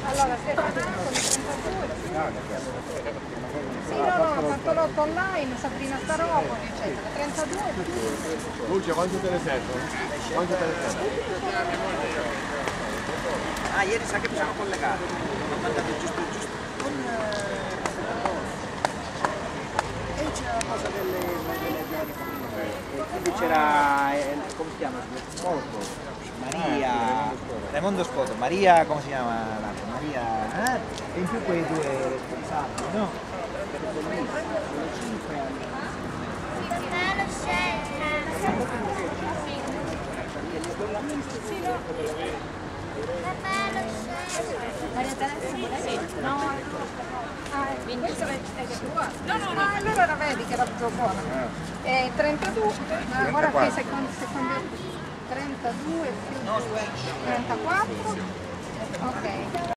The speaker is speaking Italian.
Allora, se sono 32. Sì, no, ho fatto l'otto online, Sabrina Staropoli, eccetera. 32. Lucia, quanto te ne servono? Quanto te ne servono? Ah, ieri sa che mi sono collegato. Mi ha mandato giusto. E c'era la cosa delle quindi c'era, come si chiama? Spoto, Maria, Raimondo Spoto, Maria, come si chiama l'altra? Maria, e in più quei due responsabili, no? Sono 5 anni. Maria Teresa? No, questo è tua? No, allora la vedi che era proprio buona. 32, ora qui secondo 32 più 34, ok.